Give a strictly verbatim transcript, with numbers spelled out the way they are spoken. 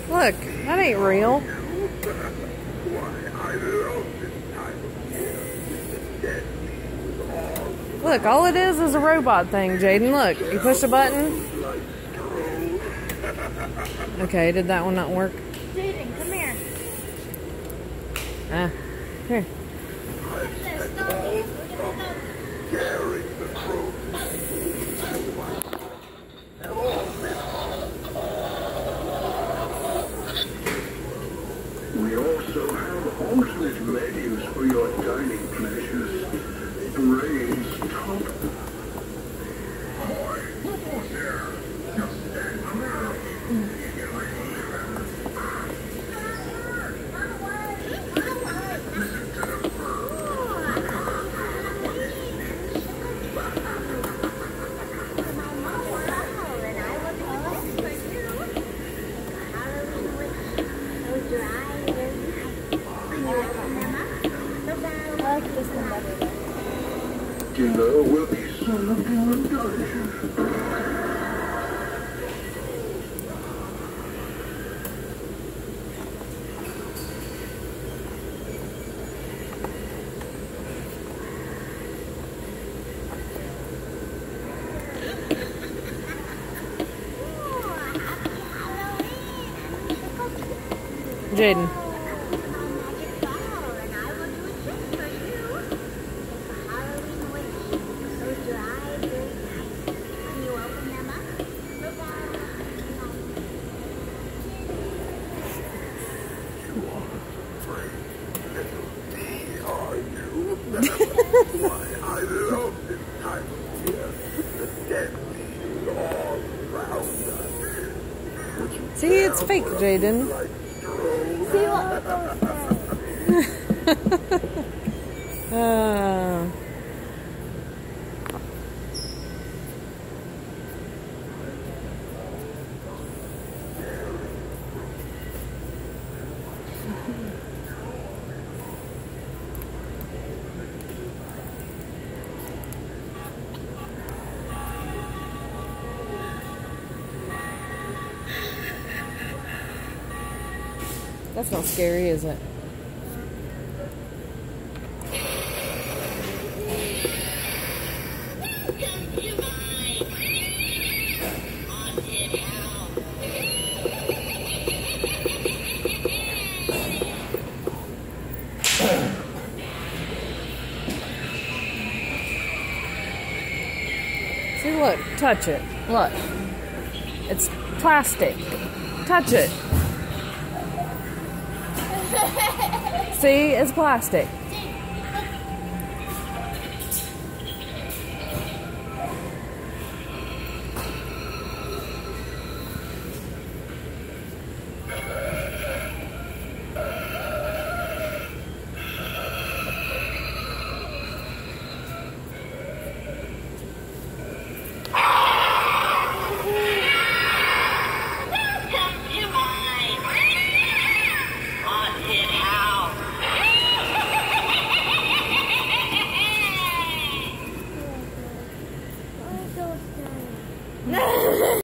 Look, that ain't real. Look, all it is is a robot thing, Jaden. Look, you push a button. Okay, did that one not work? Jaden, come here. Ah, here. We also have alternate menus for your dining pleasures. Braised top. Dinner will be served in the dungeon. Jaden. Why, I love this time of year. The dead leaves all around us. See, it's fake, Jaden. See what uh. That's not scary, is it? See, look, touch it. Look. It's plastic. Touch it. See, it's plastic.